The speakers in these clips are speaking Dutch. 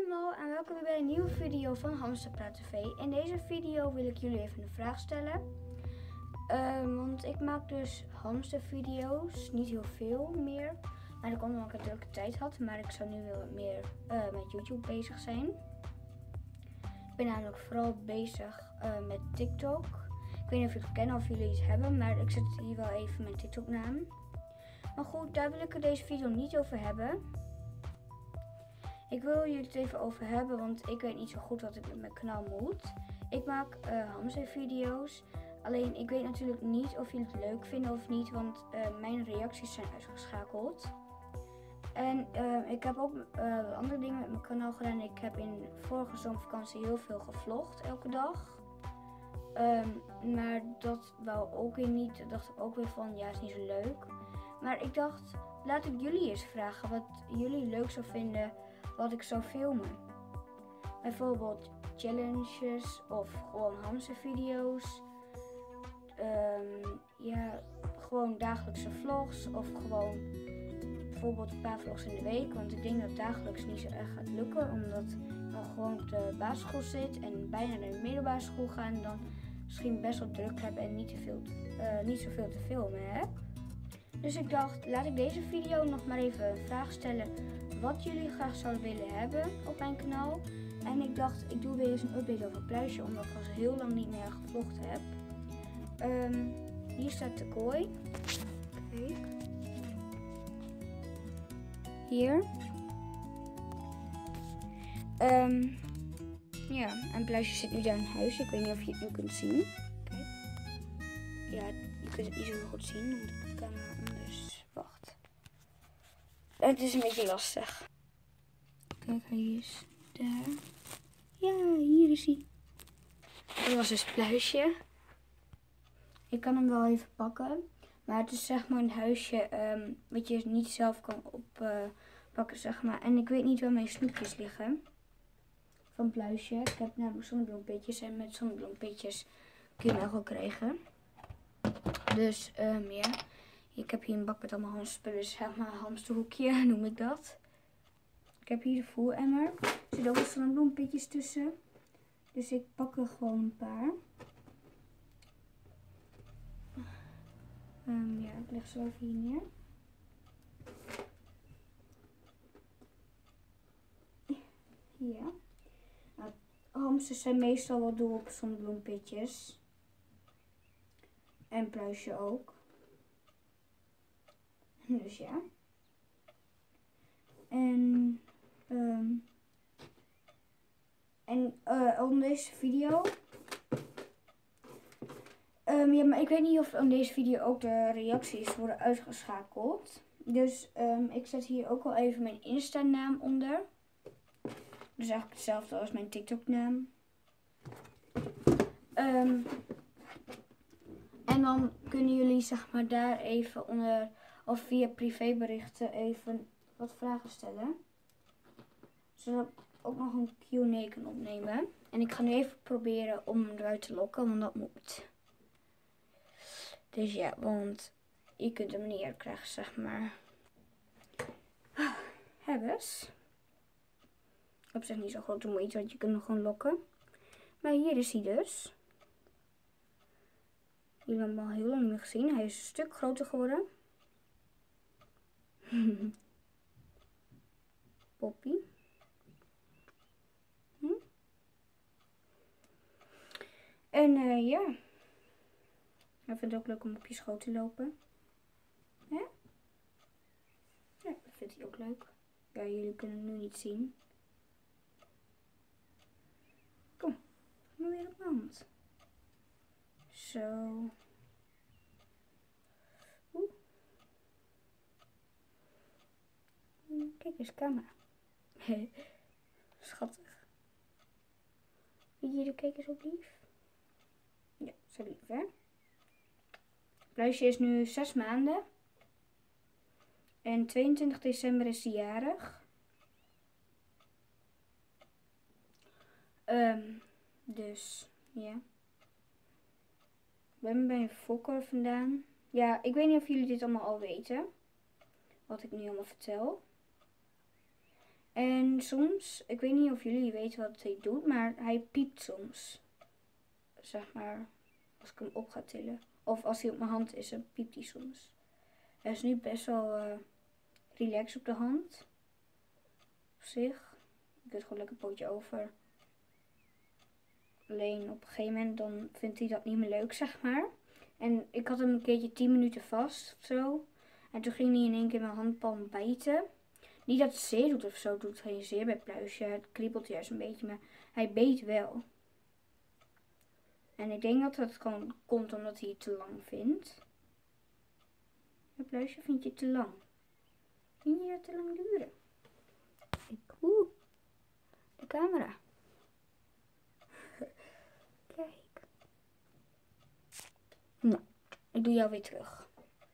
allemaal en welkom weer bij een nieuwe video van Hamsterpraat TV. In deze video wil ik jullie even een vraag stellen. Want ik maak dus hamstervideo's, niet heel veel meer. Maar dat komt omdat ik een drukke tijd had, maar ik zou nu wel wat meer met YouTube bezig zijn. Ik ben namelijk vooral bezig met TikTok. Ik weet niet of jullie het kennen of jullie iets hebben, maar ik zet hier wel even mijn TikTok naam. Maar goed, daar wil ik er deze video niet over hebben. Ik wil jullie het even over hebben, want ik weet niet zo goed wat ik met mijn kanaal moet. Ik maak hamstervideo's. Alleen ik weet natuurlijk niet of jullie het leuk vinden of niet, want mijn reacties zijn uitgeschakeld. En ik heb ook andere dingen met mijn kanaal gedaan. Ik heb in vorige zomervakantie heel veel gevlogd, elke dag. Maar dat wou ook weer niet. Daar dacht ik ook weer van, ja, is niet zo leuk. Maar ik dacht, laat ik jullie eens vragen wat jullie leuk zou vinden wat ik zou filmen. Bijvoorbeeld challenges of gewoon hamstervideo's. Ja, gewoon dagelijkse vlogs of gewoon bijvoorbeeld een paar vlogs in de week. Want ik denk dat dagelijks niet zo erg gaat lukken, omdat ik nog gewoon op de basisschool zit en bijna naar de middelbare school ga en dan misschien best wel druk heb en niet zoveel te filmen heb. Dus ik dacht, laat ik deze video nog maar even een vraag stellen wat jullie graag zouden willen hebben op mijn kanaal. En ik dacht, ik doe weer eens een update over Pluisje, omdat ik al zo heel lang niet meer gevlogd heb. Hier staat de kooi. Kijk. Hier. Ja, en Pluisje zit nu daar in huis. Ik weet niet of je het nu kunt zien. Kijk. Ja, je kunt het niet zo goed zien, omdat de camera anders. Wacht. Het is een beetje lastig. Kijk, hij is daar. Ja, hier is hij. Dat was dus Pluisje. Ik kan hem wel even pakken. Maar het is zeg maar een huisje wat je niet zelf kan oppakken, zeg maar. En ik weet niet waar mijn snoepjes liggen. Van Pluisje. Ik heb namelijk zonnebloempitjes. En met zonnebloempitjes kun je hem ook krijgen. Dus ja. Ik heb hier een bak met allemaal hamsterspullen. Zeg maar een hamsterhoekje noem ik dat. Ik heb hier de voeремmer. Er zitten ook wat zonnebloempitjes tussen. Dus ik pak er gewoon een paar. Ja, ik leg ze even hier neer. Ja. Nou, hamsters zijn meestal wel dol op zonnebloempitjes. En Pluisje ook. Dus ja. En onder deze video. Ja, maar ik weet niet of in deze video ook de reacties worden uitgeschakeld. Dus ik zet hier ook al even mijn Insta naam onder. Dus eigenlijk hetzelfde als mijn TikTok naam. En dan kunnen jullie zeg maar daar even onder of via privéberichten even wat vragen stellen. Zodat ik ook nog een Q&A kan opnemen. En ik ga nu even proberen om hem eruit te lokken, want dat moet. Dus ja, want je kunt hem niet uitkrijgen, zeg maar. Hebbes. Op zich niet zo grote moeite, want je kunt hem gewoon lokken. Maar hier is hij dus. Jullie hebben hem al heel lang niet meer gezien. Hij is een stuk groter geworden. Poppy. En ja. Hij vindt het ook leuk om op je schoot te lopen. Ja? Ja, dat vindt hij ook leuk. Ja, jullie kunnen het nu niet zien. Kom, maar weer op mijn hand. Zo. Oeh. Kijk eens, camera. Schattig. Vind je de kijkers ook lief? Ja, zo lief, hè? Pluisje is nu 6 maanden. En 22 december is hij jarig. Dus, ja. Ik ben bij een fokker vandaan. Ja, ik weet niet of jullie dit allemaal al weten. Wat ik nu allemaal vertel. En soms, ik weet niet of jullie weten wat hij doet, maar hij piept soms. Zeg maar, als ik hem op ga tillen. Of als hij op mijn hand is, dan piept hij soms. Hij is nu best wel relaxed op de hand. Op zich. Ik doe het gewoon lekker pootje over. Alleen op een gegeven moment dan vindt hij dat niet meer leuk, zeg maar. En ik had hem een keertje 10 minuten vast of zo. En toen ging hij in één keer mijn handpalm bijten. Niet dat het zeer doet of zo, het doet geen zeer bij Pluisje. Het kriebelt juist een beetje, maar hij beet wel. En ik denk dat het gewoon komt omdat hij het te lang vindt. Ja, Pluisje, vind je het te lang? Vind je het te lang duren? Oeh, de camera. Kijk. Nou, ik doe jou weer terug.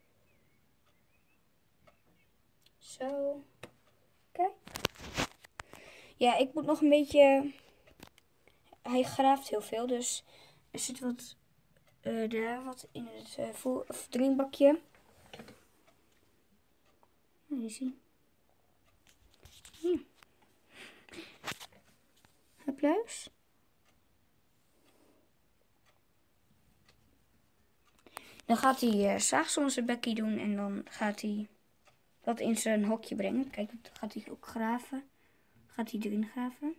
Zo. Kijk. Ja, ik moet nog een beetje... Hij graaft heel veel, dus er zit wat daar wat in het drinkbakje. Hier zie je. Het pluis. Dan gaat hij zaagsel in zijn bekkie doen en dan gaat hij dat in zijn hokje brengen. Kijk, dat gaat hij ook graven. Gaat hij erin graven.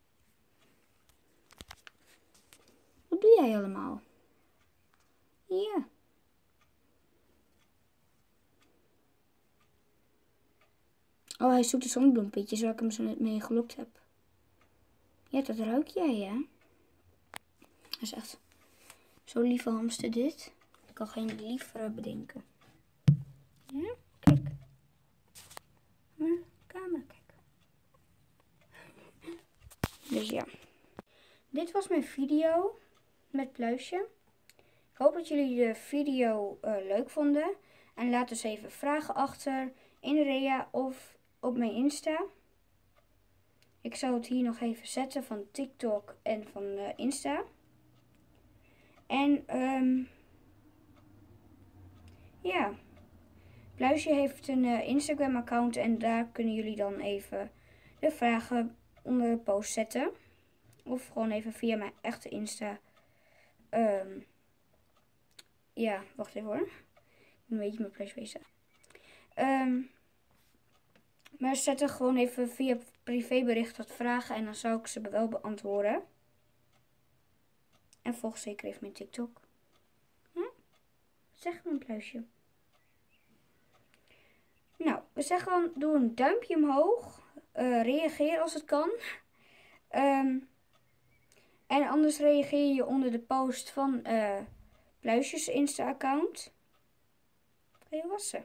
Wat doe jij allemaal? Ja. Oh, hij zoekt de zonnebloempitjes waar ik hem zo net mee gelokt heb. Ja, dat ruik jij, hè? Hij is echt zo lieve hamster dit. Ik kan geen lievere bedenken. Ja, kijk. Maar, camera, kijk. Dus ja. Dit was mijn video met Pluisje. Ik hoop dat jullie de video leuk vonden. En laat dus even vragen achter in de Rea of op mijn Insta. Ik zal het hier nog even zetten van TikTok en van Insta. En ja, Pluisje heeft een Instagram account en daar kunnen jullie dan even de vragen onder de post zetten. Of gewoon even via mijn echte Insta. Ja, wacht even hoor. Ik moet een beetje mijn Pluisje bezig. Maar zet er gewoon even via privébericht wat vragen en dan zou ik ze wel beantwoorden. En volg zeker even mijn TikTok. Zeg mijn Pluisje. Nou, we zeggen gewoon, doe een duimpje omhoog. Reageer als het kan. En anders reageer je onder de post van Pluisjes Insta-account. Kan je wassen?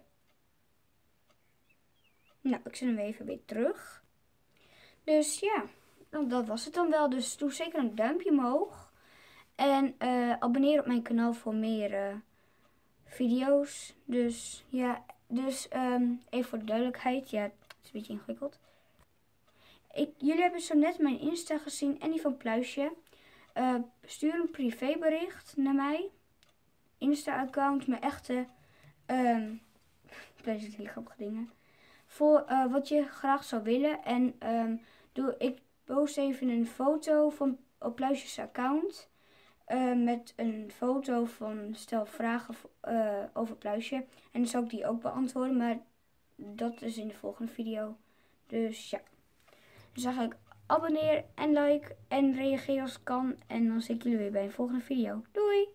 Nou, ik zet hem even weer terug. Dus ja, dat was het dan wel. Dus doe zeker een duimpje omhoog. En abonneer op mijn kanaal voor meer video's. Dus ja, even voor de duidelijkheid. Ja, het is een beetje ingewikkeld. Jullie hebben zo net mijn Insta gezien en die van Pluisje. Stuur een privébericht naar mij. Insta-account, mijn echte... Pluisje hele grappige dingen. Voor wat je graag zou willen. En ik post even een foto van op Pluisjes account. Met een foto van stel vragen over Pluisje. En dan zal ik die ook beantwoorden. Maar dat is in de volgende video. Dus ja. Dus dan ga ik abonneer en like en reageer als het kan. En dan zie ik jullie weer bij een volgende video. Doei!